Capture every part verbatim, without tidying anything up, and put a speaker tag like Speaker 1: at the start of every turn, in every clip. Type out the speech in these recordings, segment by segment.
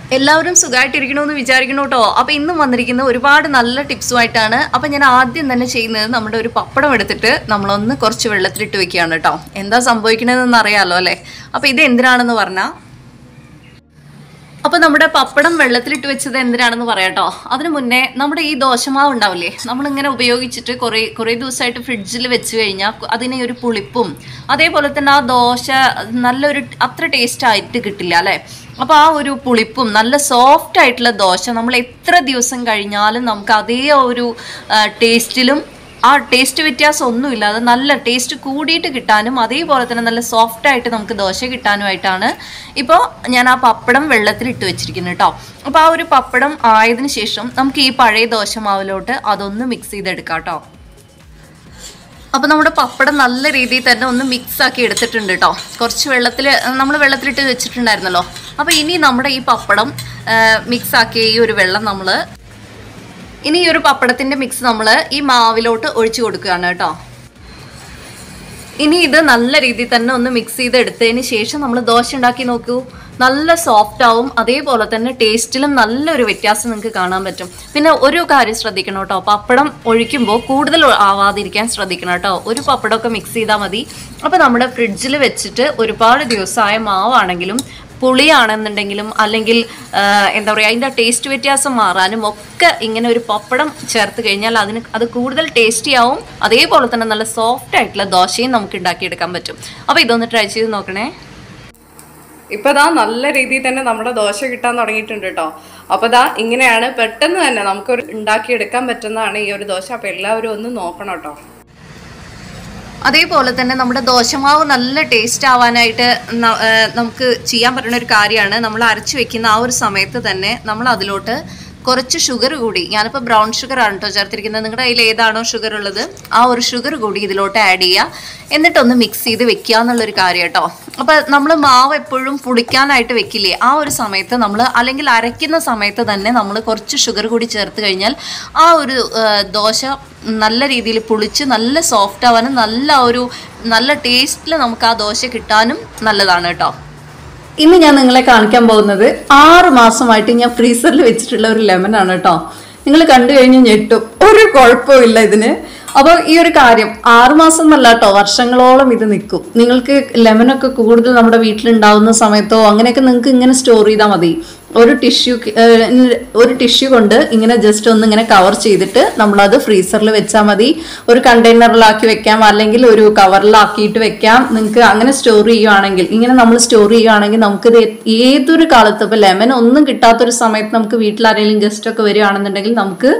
Speaker 1: എല്ലാവരും സുഖമായിട്ടിരിക്കണമെന്ന് വിചാരിക്കണം കേട്ടോ. അപ്പോൾ ഇന്നും വന്നിരിക്കുന്ന ഒരുപാട് നല്ല ടിപ്സുമായിട്ടാണ്. അപ്പോൾ ഞാൻ ആദ്യം തന്നെ ചെയ്യുന്നത് നമ്മുടെ ഒരു പപ്പടം എടുത്തിട്ട് നമ്മളൊന്ന് കുറച്ച് വെള്ളത്തിലിട്ട് വെക്കുകയാണ് കേട്ടോ. എന്താ സംഭവിക്കണതെന്ന് അറിയാമല്ലോ അല്ലേ. അപ്പോൾ ഇത് എന്തിനാണെന്ന് പറഞ്ഞാൽ, അപ്പോൾ നമ്മുടെ പപ്പടം വെള്ളത്തിലിട്ട് വെച്ചത് എന്തിനാണെന്ന് പറയാം കേട്ടോ. അതിന് മുന്നേ നമ്മുടെ ഈ ദോശമാവ് ഉണ്ടാവില്ലേ, നമ്മളിങ്ങനെ ഉപയോഗിച്ചിട്ട് കുറേ കുറേ ദിവസമായിട്ട് ഫ്രിഡ്ജിൽ വെച്ച് കഴിഞ്ഞാൽ അതിനെ ഒരു പുളിപ്പും അതേപോലെ തന്നെ ആ ദോശ നല്ലൊരു അത്ര ടേസ്റ്റ് ആയിട്ട് കിട്ടില്ല അല്ലേ. അപ്പോൾ ആ ഒരു പുളിപ്പും നല്ല സോഫ്റ്റ് ആയിട്ടുള്ള ദോശ നമ്മൾ എത്ര ദിവസം കഴിഞ്ഞാലും നമുക്ക് അതേ ഒരു ടേസ്റ്റിലും ആ ടേസ്റ്റ് വ്യത്യാസം ഒന്നുമില്ല, അത് നല്ല ടേസ്റ്റ് കൂടിയിട്ട് കിട്ടാനും അതേപോലെ തന്നെ നല്ല സോഫ്റ്റായിട്ട് നമുക്ക് ദോശ കിട്ടാനുമായിട്ടാണ് ഇപ്പോൾ ഞാൻ ആ പപ്പടം വെള്ളത്തിലിട്ട് വെച്ചിരിക്കുന്നത് കേട്ടോ. അപ്പോൾ ആ ഒരു പപ്പടം ആയതിനു ശേഷം നമുക്ക് ഈ പഴയ ദോശമാവിലോട്ട് അതൊന്ന് മിക്സ് ചെയ്തെടുക്കാം കേട്ടോ. അപ്പോൾ നമ്മുടെ പപ്പടം നല്ല രീതിയിൽ തന്നെ ഒന്ന് മിക്സ് ആക്കി എടുത്തിട്ടുണ്ട് കേട്ടോ. കുറച്ച് വെള്ളത്തിൽ നമ്മൾ വെള്ളത്തിലിട്ട് വെച്ചിട്ടുണ്ടായിരുന്നല്ലോ. അപ്പോൾ ഇനി നമ്മുടെ ഈ പപ്പടം മിക്സ് ആക്കിയ ഈ ഒരു വെള്ളം നമ്മൾ ഇനി ഈ ഒരു പപ്പടത്തിൻ്റെ മിക്സ് നമ്മൾ ഈ മാവിലോട്ട് ഒഴിച്ചു കൊടുക്കുകയാണ് കേട്ടോ. ഇനി ഇത് നല്ല രീതിയിൽ തന്നെ ഒന്ന് മിക്സ് ചെയ്ത് എടുത്തതിന് ശേഷം നമ്മൾ ദോശ ഉണ്ടാക്കി നോക്കൂ. നല്ല സോഫ്റ്റ് ആവും, അതേപോലെ തന്നെ ടേസ്റ്റിലും നല്ലൊരു വ്യത്യാസം നിങ്ങൾക്ക് കാണാൻ പറ്റും. പിന്നെ ഒരു കാര്യം ശ്രദ്ധിക്കണം കേട്ടോ, പപ്പടം ഒഴിക്കുമ്പോൾ കൂടുതൽ ആവാതിരിക്കാൻ ശ്രദ്ധിക്കണം കേട്ടോ. ഒരു പപ്പടമൊക്കെ മിക്സ് ചെയ്താൽ മതി. അപ്പോൾ നമ്മുടെ ഫ്രിഡ്ജിൽ വെച്ചിട്ട് ഒരുപാട് ദിവസമായ മാവാണെങ്കിലും പുളിയാണെന്നുണ്ടെങ്കിലും അല്ലെങ്കിൽ എന്താ പറയുക അതിൻ്റെ ടേസ്റ്റ് വ്യത്യാസം മാറാനും ഒക്കെ ഇങ്ങനെ ഒരു പപ്പടം ചേർത്ത് കഴിഞ്ഞാൽ അതിന് അത് കൂടുതൽ ടേസ്റ്റി ആവും. അതേപോലെ തന്നെ നല്ല സോഫ്റ്റ് ആയിട്ടുള്ള ദോശയും നമുക്ക് ഉണ്ടാക്കിയെടുക്കാൻ പറ്റും. അപ്പോൾ ഇതൊന്ന് ട്രൈ ചെയ്ത് നോക്കണേ.
Speaker 2: ഇപ്പോൾ ദാ നല്ല രീതിയിൽ തന്നെ നമ്മുടെ ദോശ കിട്ടാൻ തുടങ്ങിയിട്ടുണ്ട് കേട്ടോ. അപ്പോൾ ദാ ഇങ്ങനെയാണ് പെട്ടെന്ന് തന്നെ നമുക്കൊരു ഉണ്ടാക്കിയെടുക്കാൻ പറ്റുന്നതാണ് ഈ ഒരു ദോശ. അപ്പോൾ എല്ലാവരും ഒന്ന് നോക്കണം കേട്ടോ.
Speaker 1: അതേപോലെ തന്നെ നമ്മുടെ ദോശമാവ് നല്ല ടേസ്റ്റ് ആവാനായിട്ട് നമുക്ക് ചെയ്യാൻ പറ്റുന്ന ഒരു കാര്യമാണ്, നമ്മൾ അരച്ച് വെക്കുന്ന ആ ഒരു സമയത്ത് തന്നെ നമ്മൾ അതിലോട്ട് കുറച്ച് ഷുഗർ കൂടി, ഞാനിപ്പോൾ ബ്രൗൺ ഷുഗർ ആണ് കേട്ടോ ചേർത്തിരിക്കുന്നത്, നിങ്ങളുടെ കയ്യിൽ ഏതാണോ ഷുഗർ ഉള്ളത് ആ ഒരു ഷുഗർ കൂടി ഇതിലോട്ട് ആഡ് ചെയ്യുക. എന്നിട്ടൊന്ന് മിക്സ് ചെയ്ത് വെക്കുക എന്നുള്ളൊരു കാര്യം കേട്ടോ. അപ്പോൾ നമ്മൾ മാവ് എപ്പോഴും പുളിക്കാനായിട്ട് വെക്കില്ലേ, ആ ഒരു സമയത്ത് നമ്മൾ അല്ലെങ്കിൽ അരയ്ക്കുന്ന സമയത്ത് തന്നെ നമ്മൾ കുറച്ച് ഷുഗർ കൂടി ചേർത്ത് കഴിഞ്ഞാൽ ആ ഒരു ദോശ നല്ല രീതിയിൽ പുളിച്ച് നല്ല സോഫ്റ്റ് ആവാനും നല്ല ഒരു നല്ല ടേസ്റ്റിൽ നമുക്ക് ആ ദോശ കിട്ടാനും നല്ലതാണ് കേട്ടോ.
Speaker 3: ഇന്ന് ഞാൻ നിങ്ങളെ കാണിക്കാൻ പോകുന്നത് ആറ് മാസമായിട്ട് ഞാൻ ഫ്രീസറിൽ വെച്ചിട്ടുള്ള ഒരു ലെമൺ ആണ് കേട്ടോ. നിങ്ങൾ കണ്ടു കഴിഞ്ഞ് ഞെട്ടും, ഒരു കുഴപ്പമില്ല ഇതിന്. അപ്പോൾ ഈ ഒരു കാര്യം ആറുമാസം എന്നല്ല കേട്ടോ, വർഷങ്ങളോളം ഇത് നിൽക്കും. നിങ്ങൾക്ക് ലെമനൊക്കെ കൂടുതൽ നമ്മുടെ വീട്ടിലുണ്ടാവുന്ന സമയത്തോ അങ്ങനെയൊക്കെ നിങ്ങൾക്ക് ഇങ്ങനെ സ്റ്റോർ ചെയ്താൽ മതി. ഒരു ടിഷ്യൂ ഒരു ടിഷ്യൂ കൊണ്ട് ഇങ്ങനെ ജസ്റ്റ് ഒന്ന് ഇങ്ങനെ കവർ ചെയ്തിട്ട് നമ്മളത് ഫ്രീസറിൽ വെച്ചാൽ മതി. ഒരു കണ്ടെയ്നറിലാക്കി വെക്കാം, അല്ലെങ്കിൽ ഒരു കവറിലാക്കിയിട്ട് വെക്കാം. നിങ്ങൾക്ക് അങ്ങനെ സ്റ്റോർ ചെയ്യുകയാണെങ്കിൽ, ഇങ്ങനെ നമ്മൾ സ്റ്റോർ ചെയ്യുകയാണെങ്കിൽ നമുക്കിത് ഏതൊരു കാലത്തും ഇപ്പോൾ ലെമൺ ഒന്നും കിട്ടാത്തൊരു സമയത്ത് നമുക്ക് വീട്ടിലാരെങ്കിലും ഗസ്റ്റൊക്കെ വരികയാണെന്നുണ്ടെങ്കിൽ നമുക്ക്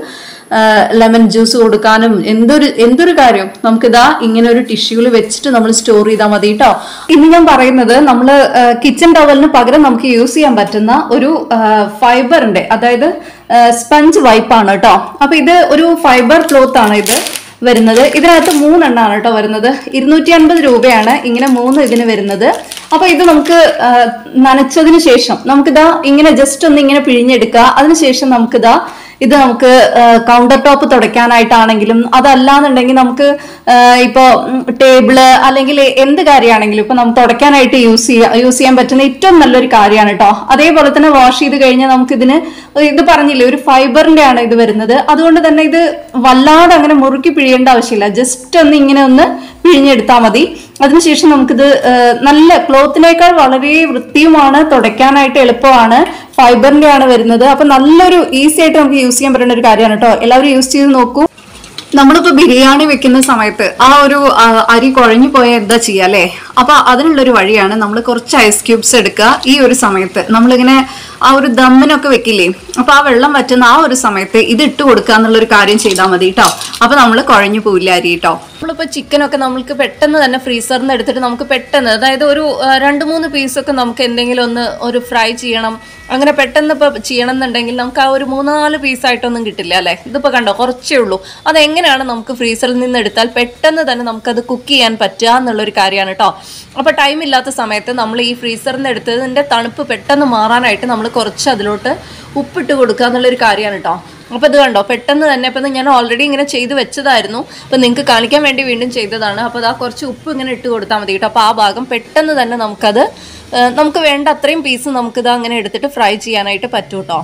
Speaker 3: ലെമൺ ജ്യൂസ് കൊടുക്കാനും എന്തൊരു എന്തൊരു കാര്യം നമുക്കിതാ ഇങ്ങനെ ഒരു ടിഷ്യൂവിൽ വെച്ചിട്ട് നമ്മൾ സ്റ്റോർ ചെയ്താൽ മതി കേട്ടോ. ഇന്ന് ഞാൻ പറയുന്നത് നമ്മൾ കിച്ചൺ ടവലിന് പകരം നമുക്ക് യൂസ് ചെയ്യാൻ പറ്റുന്ന ഒരു ഫൈബർ ഉണ്ട്, അതായത് സ്പഞ്ച് വൈപ്പാണ് കേട്ടോ. അപ്പൊ ഇത് ഒരു ഫൈബർ ക്ലോത്ത് ആണ് ഇത് വരുന്നത്. ഇതിനകത്ത് മൂന്നെണ്ണാണ് കേട്ടോ വരുന്നത്. ഇരുന്നൂറ്റി അൻപത് രൂപയാണ് ഇങ്ങനെ മൂന്ന് ഇതിന് വരുന്നത്. അപ്പൊ ഇത് നമുക്ക് നനച്ചതിന് ശേഷം നമുക്കിതാ ഇങ്ങനെ ജസ്റ്റ് ഒന്ന് ഇങ്ങനെ പിഴിഞ്ഞെടുക്കുക. അതിനുശേഷം നമുക്കിതാ ഇത് നമുക്ക് കൗണ്ടർ ടോപ്പ് തുടയ്ക്കാനായിട്ടാണെങ്കിലും അതല്ലാന്നുണ്ടെങ്കിൽ നമുക്ക് ഇപ്പോൾ ടേബിള് അല്ലെങ്കിൽ എന്ത് കാര്യമാണെങ്കിലും ഇപ്പൊ നമുക്ക് തുടയ്ക്കാനായിട്ട് യൂസ് ചെയ്യാൻ യൂസ് ചെയ്യാൻ പറ്റുന്ന ഏറ്റവും നല്ലൊരു കാര്യമാണ് കേട്ടോ. അതേപോലെ തന്നെ വാഷ് ചെയ്ത് കഴിഞ്ഞാൽ നമുക്ക് ഇതിന് ഇത് പറഞ്ഞില്ലേ ഒരു ഫൈബറിന്റെ ആണ് ഇത് വരുന്നത്. അതുകൊണ്ട് തന്നെ ഇത് വല്ലാതെ അങ്ങനെ മുറുക്കി പിഴിയേണ്ട ആവശ്യമില്ല, ജസ്റ്റ് ഒന്ന് ഇങ്ങനെ ഒന്ന് പിഴിഞ്ഞെടുത്താൽ മതി. അതിനുശേഷം നമുക്കിത് നല്ല ക്ലോത്തിനേക്കാൾ വളരെ വൃത്തിയുമാണ്, തുടയ്ക്കാനായിട്ട് എളുപ്പമാണ്, ഫൈബറിന്റെ ആണ് വരുന്നത്. അപ്പൊ നല്ലൊരു ഈസി ആയിട്ട് നമുക്ക് യൂസ് ചെയ്യാൻ പറ്റുന്ന ഒരു കാര്യമാണ് കേട്ടോ. എല്ലാവരും യൂസ് ചെയ്ത് നോക്കൂ. നമ്മളിപ്പോ ബിരിയാണി വെക്കുന്ന സമയത്ത് ആ ഒരു അരി കുഴഞ്ഞു പോയാൽ എന്താ ചെയ്യുക അല്ലേ. അപ്പൊ അതിനുള്ളൊരു വഴിയാണ് നമ്മൾ കുറച്ച് ഐസ് ക്യൂബ്സ് എടുക്കുക. ഈ ഒരു സമയത്ത് നമ്മളിങ്ങനെ ആ ഒരു ദമ്മിനൊക്കെ വെക്കില്ലേ, അപ്പൊ ആ വെള്ളം വറ്റുന്ന ആ ഒരു സമയത്ത് ഇത് ഇട്ട് കൊടുക്കുക എന്നുള്ളൊരു കാര്യം ചെയ്താൽ മതി കേട്ടോ. അപ്പൊ നമ്മൾ കുഴഞ്ഞു പോവില്ല അരി കേട്ടോ.
Speaker 1: നമ്മളിപ്പോൾ ചിക്കനൊക്കെ നമുക്ക് പെട്ടെന്ന് തന്നെ ഫ്രീസറിൽ നിന്ന് എടുത്തിട്ട് നമുക്ക് പെട്ടെന്ന്, അതായത് ഒരു രണ്ട് മൂന്ന് പീസൊക്കെ നമുക്ക് എന്തെങ്കിലും ഒന്ന് ഒരു ഫ്രൈ ചെയ്യണം, അങ്ങനെ പെട്ടെന്ന് ഇപ്പോൾ ചെയ്യണം എന്നുണ്ടെങ്കിൽ നമുക്ക് ആ ഒരു മൂന്ന് നാല് പീസായിട്ടൊന്നും കിട്ടില്ല അല്ലേ. ഇതിപ്പോൾ കണ്ടോ കുറച്ചേ ഉള്ളൂ. അതെങ്ങനെയാണ് നമുക്ക് ഫ്രീസറിൽ നിന്ന് എടുത്താൽ പെട്ടെന്ന് തന്നെ നമുക്കത് കുക്ക് ചെയ്യാൻ പറ്റുക എന്നുള്ളൊരു കാര്യമാണ് കേട്ടോ. അപ്പോൾ ടൈം ഇല്ലാത്ത സമയത്ത് നമ്മൾ ഈ ഫ്രീസറിൽ നിന്ന് എടുത്തതിൻ്റെ തണുപ്പ് പെട്ടെന്ന് മാറാനായിട്ട് നമ്മൾ കുറച്ച് അതിലോട്ട് ഉപ്പിട്ട് കൊടുക്കുക എന്നുള്ളൊരു കാര്യമാണ് കേട്ടോ. അപ്പോൾ ഇത് കണ്ടോ പെട്ടെന്ന് തന്നെ. ഇപ്പം ഞാൻ ഓൾറെഡി ഇങ്ങനെ ചെയ്ത് വെച്ചതായിരുന്നു, അപ്പോൾ നിങ്ങൾക്ക് കാണിക്കാൻ വേണ്ടി വീണ്ടും ചെയ്തതാണ്. അപ്പോൾ അതാ കുറച്ച് ഉപ്പ് ഇങ്ങനെ ഇട്ട് കൊടുത്താൽ മതി കേട്ടോ. അപ്പോൾ ആ ഭാഗം പെട്ടെന്ന് തന്നെ നമുക്കത് നമുക്ക് വേണ്ട അത്രയും പീസ് നമുക്കിത് അങ്ങനെ എടുത്തിട്ട് ഫ്രൈ ചെയ്യാനായിട്ട് പറ്റും കേട്ടോ.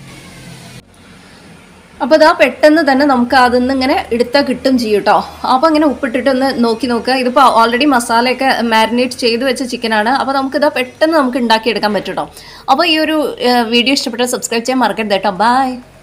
Speaker 1: അപ്പോൾ ഇതാ പെട്ടെന്ന് തന്നെ നമുക്ക് അതിൽ ഇങ്ങനെ എടുത്താൽ കിട്ടും ചെയ്യും കേട്ടോ. അപ്പോൾ ഇങ്ങനെ ഉപ്പിട്ടിട്ട് ഒന്ന് നോക്കി നോക്കുക. ഇതിപ്പോൾ ഓൾറെഡി മസാലയൊക്കെ മാരിനേറ്റ് ചെയ്ത് വെച്ച ചിക്കനാണ്. അപ്പോൾ നമുക്കിതാ പെട്ടെന്ന് നമുക്ക് ഉണ്ടാക്കിയെടുക്കാൻ പറ്റും കേട്ടോ. അപ്പോൾ ഈ ഒരു വീഡിയോ ഇഷ്ടപ്പെട്ടാൽ സബ്സ്ക്രൈബ് ചെയ്യാൻ മറക്കരുത് കേട്ടോ. ബൈ.